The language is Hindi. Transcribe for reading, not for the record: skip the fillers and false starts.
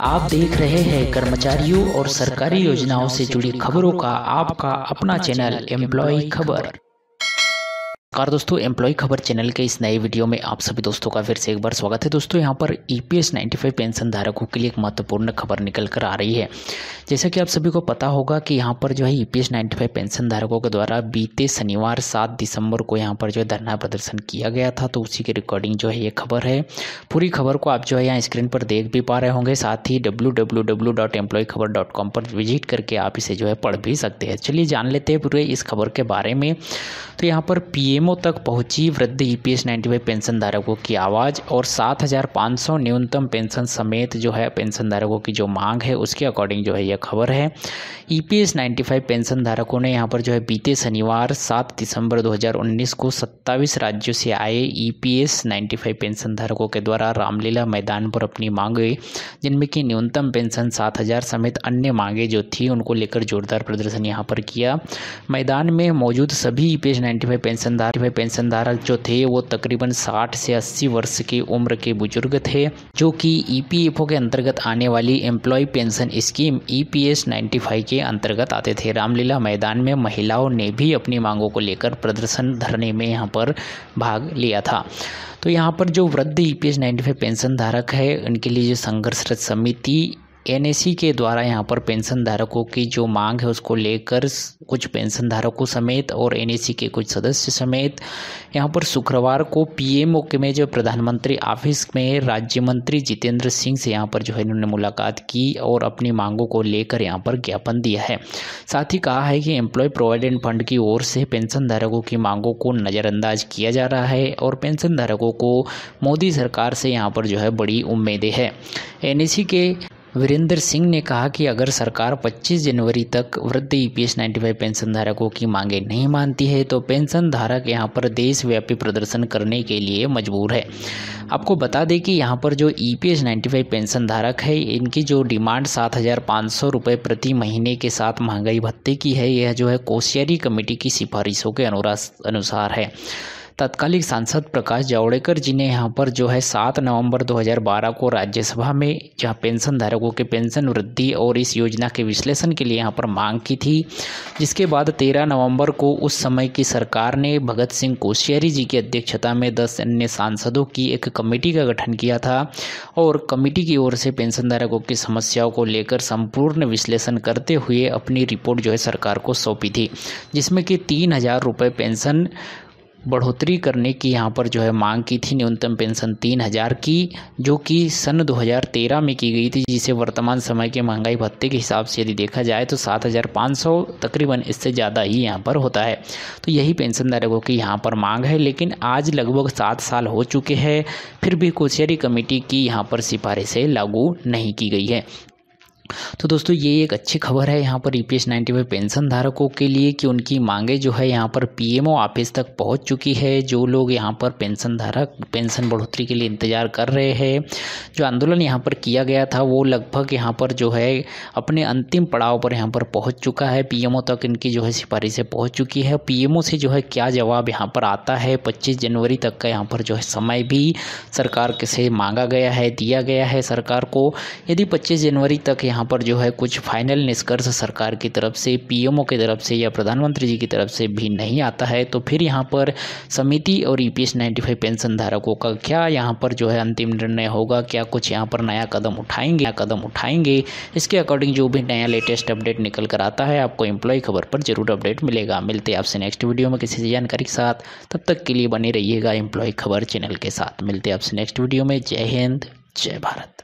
आप देख रहे हैं कर्मचारियों और सरकारी योजनाओं से जुड़ी खबरों का आपका अपना चैनल एम्प्लॉय खबर। नमस्कार दोस्तों, एम्प्लॉय खबर चैनल के इस नए वीडियो में आप सभी दोस्तों का फिर से एक बार स्वागत है। दोस्तों यहाँ पर EPS 95 पेंशन धारकों के लिए एक महत्वपूर्ण खबर निकल कर आ रही है। जैसा कि आप सभी को पता होगा कि यहाँ पर जो है EPS 95 पेंशन धारकों के द्वारा बीते शनिवार 7 दिसंबर को यहाँ पर जो है धरना प्रदर्शन किया गया था, तो उसी की रिकॉर्डिंग जो है ये खबर है। पूरी खबर को आप जो है यहाँ स्क्रीन पर देख भी पा रहे होंगे, साथ ही www.employekhabar.com पर विजिट करके आप इसे जो है पढ़ भी सकते हैं। चलिए जान लेते हैं पूरे इस खबर के बारे में। तो यहाँ पर PMO तक पहुंची वृद्ध EPS 95 पेंशन धारकों की आवाज़ और 7,500 न्यूनतम पेंशन समेत जो है पेंशन धारकों की जो मांग है उसके अकॉर्डिंग जो है यह खबर है। EPS 95 पेंशन धारकों ने यहाँ पर जो है बीते शनिवार 7 दिसंबर 2019 को 27 राज्यों से आए EPS 95 पेंशन धारकों के द्वारा रामलीला मैदान पर अपनी मांगे, जिनमें कि न्यूनतम पेंशन 7,000 समेत अन्य मांगे जो थी उनको लेकर जोरदार प्रदर्शन यहाँ पर किया। मैदान में मौजूद सभी EPS 95 पेंशन धारक जो थे वो तकरीबन 60 से 80 वर्ष की उम्र के बुजुर्ग थे, जो कि EPFO के अंतर्गत आने वाली एम्प्लॉय पेंशन स्कीम EPS 95 के अंतर्गत आते थे। रामलीला मैदान में महिलाओं ने भी अपनी मांगों को लेकर प्रदर्शन धरने में यहाँ पर भाग लिया था। तो यहाँ पर जो वृद्ध EPS 95 पेंशन धारक है उनके लिए जो संघर्षरत समिति NAC के द्वारा यहाँ पर पेंशन धारकों की जो मांग है उसको लेकर कुछ पेंशन धारकों समेत और NAC के कुछ सदस्य समेत यहाँ पर शुक्रवार को PMO में जो प्रधानमंत्री ऑफिस में राज्य मंत्री जितेंद्र सिंह से यहाँ पर जो है इन्होंने मुलाकात की और अपनी मांगों को लेकर यहाँ पर ज्ञापन दिया है। साथ ही कहा है कि एम्प्लॉय प्रोविडेंट फंड की ओर से पेंशन धारकों की मांगों को नज़रअंदाज किया जा रहा है और पेंशन धारकों को मोदी सरकार से यहाँ पर जो है बड़ी उम्मीदें हैं। NAC के वीरेंद्र सिंह ने कहा कि अगर सरकार 25 जनवरी तक वृद्ध EPS 95 पेंशन धारकों की मांगें नहीं मानती है तो पेंशन धारक यहां पर देशव्यापी प्रदर्शन करने के लिए मजबूर है। आपको बता दें कि यहां पर जो EPS 95 पेंशन धारक है इनकी जो डिमांड 7,500 रुपये प्रति महीने के साथ महंगाई भत्ते की है, यह जो है कोश्यारी कमेटी की सिफारिशों के अनुसार है। तत्कालीन सांसद प्रकाश जावड़ेकर जी ने यहाँ पर जो है 7 नवंबर 2012 को राज्यसभा में जहाँ पेंशन धारकों के पेंशन वृद्धि और इस योजना के विश्लेषण के लिए यहाँ पर मांग की थी, जिसके बाद 13 नवंबर को उस समय की सरकार ने भगत सिंह कोश्यारी जी की अध्यक्षता में 10 अन्य सांसदों की एक कमेटी का गठन किया था और कमेटी की ओर से पेंशन धारकों की समस्याओं को लेकर संपूर्ण विश्लेषण करते हुए अपनी रिपोर्ट जो है सरकार को सौंपी थी, जिसमें कि 3,000 रुपये पेंशन बढ़ोतरी करने की यहाँ पर जो है मांग की थी। न्यूनतम पेंशन 3,000 की, जो कि सन 2013 में की गई थी, जिसे वर्तमान समय के महंगाई भत्ते के हिसाब से यदि देखा जाए तो 7,500 तकरीबन इससे ज़्यादा ही यहाँ पर होता है। तो यही पेंशन धारकों की यहाँ पर मांग है, लेकिन आज लगभग 7 साल हो चुके हैं, फिर भी कोश्यारी कमेटी की यहाँ पर सिफारिशें लागू नहीं की गई है। तो दोस्तों ये एक अच्छी खबर है यहाँ पर EPS 95 पेंशन धारकों के लिए कि उनकी मांगे जो है यहाँ पर PMO ऑफिस तक पहुँच चुकी है। जो लोग यहाँ पर पेंशन धारक पेंशन बढ़ोतरी के लिए इंतज़ार कर रहे हैं, जो आंदोलन यहाँ पर किया गया था वो लगभग यहाँ पर जो है अपने अंतिम पड़ाव पर यहाँ पर पहुँच चुका है। PMO तक इनकी जो है सिफारिशें पहुँच चुकी है। PMO से जो है क्या जवाब यहाँ पर आता है, 25 जनवरी तक का यहाँ पर जो है समय भी सरकार से मांगा गया है, दिया गया है सरकार को। यदि 25 जनवरी तक यहाँ पर जो है कुछ फाइनल निष्कर्ष सरकार की तरफ से, PMO की तरफ से या प्रधानमंत्री जी की तरफ से भी नहीं आता है तो फिर यहाँ पर समिति और EPS 95 पेंशन धारकों का क्या यहाँ पर जो है अंतिम निर्णय होगा, क्या कुछ यहाँ पर नया कदम उठाएंगे। इसके अकॉर्डिंग जो भी नया लेटेस्ट अपडेट निकल कर आता है आपको एम्प्लॉय खबर पर जरूर अपडेट मिलेगा। मिलते हैं आपसे नेक्स्ट वीडियो में किसी जानकारी के साथ, तब तक के लिए बने रहिएगा एम्प्लॉय खबर चैनल के साथ। मिलते हैं आपसे नेक्स्ट वीडियो में। जय हिंद, जय भारत।